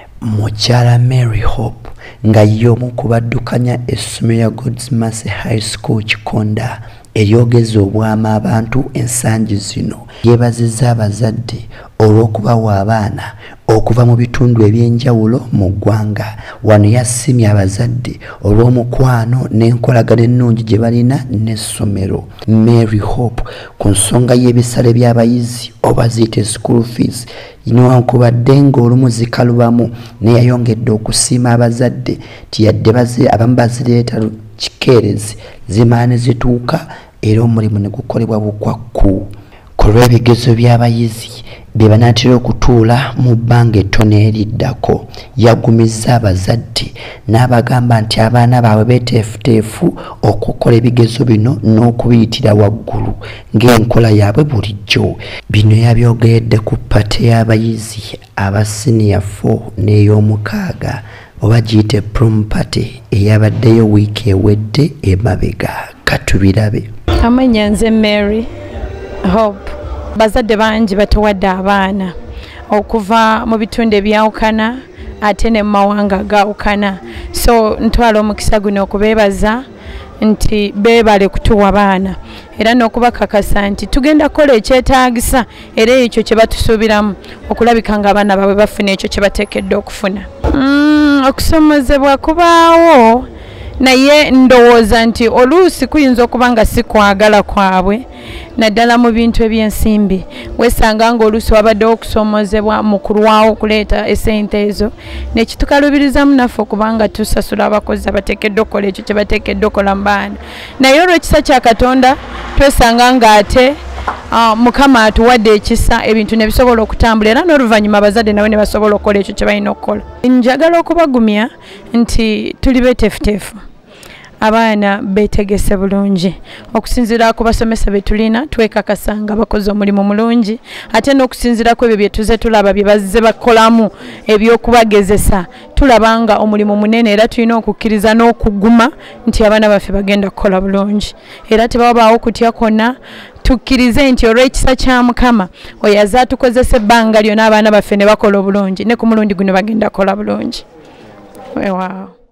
Mukyala Mary Hope nga y'omu ku baddukanya essomero ya God's Mercy High School Kikonda eryogeza obwama abantu ensangi zino. Yeebazizza abazadde olw'okubawa abaana okuva mu bitundu eby'enjawulo mu ggwanga. Wano yasimye abazadde olw'omukwano n'enkolagana ennungi gye balina n'essomero. Mary Hope ku nsonga y'ebisale by'abayizi oba ziyite school fees newankubadde ng'olumu zikalubamu neyayongedde okusiima abazadde tiyadde abamu bazireeta kikeerezi zimala ne zituuka era omulimu ne gukolebwa bukwakku. Ku lw'ebigezo by'abayizi bye banaatera okutuula mu bbanga ettono eriddako, yagumizza abazadde n'abagamba nti abaana baabwe beeteefuteefu okukola ebigezo bino n'okubiyitira waggulu ng'enkola yaabwe bulijjo. Bino yabyogeredde ku pate y'abayizi aba senior 4 n'ey'omukaaga oba giyite Prom party eyabaddeyo wiiki ewedde emabega. Katubirabe. Amanya nze Mary Hope. Bazadde bangi batuwadde abaana okuva mu bitundu ebyawukana ate ne mu mawanga gaawukana. So ntwala omukisa guno okubeebaza nti beebale kutuwa baana era n'okubakakasa nti tugenda kukola ekyetaagisa era ekyo kye batusuubiramu okulabika ng'abaana baabwe bafuna ekyo kye bateekeddwa okufuna. Okusomozebwa kubaawo naye ndowooza nti oluusi kuyinza okuba nga si kwagala kwabwe naddala mu bintu eby'ensimbi. Weesanga ng'oluusi wabaddewo okusomozebwa mu kulwawo okuleeta essente ezo nekitukalubirizamu naffe okubanga tusasula abakozi abateekeddwa okukola ekyo kye bateekeddwa okukola mu baana. Naye olw'ekisa kya Katonda twesanga ng'ate Mukama atuwadde ekisa ebintu ne bisobola okutambula era n'oluvannyuma abazadde nabo ne basobola okukola ekyo kye balina okukola. Njagala okubagumya nti tuli beeteefuteefu, abaana beetegese bulungi okusinziira ku basomesa be tulina twekakasa nga bakoze omulimu mulungi ate n'okusinziira ku ebyo bye tuze tulaba bye bazze bakolamu eby'okubagezesa tulaba nga omulimu munene era tulina okukkiriza n'okuguma nti abaana baffe bagenda kukola bulungi era tebabaawo kutya kwonna. Tukkirize nti olw'ekisa kya Mukama oyo azaatukozesa ebbanga lyonna abaana baffe ne bakola obulungi ne ku mulundi guno bagenda kukola bulungi. Weewaawo.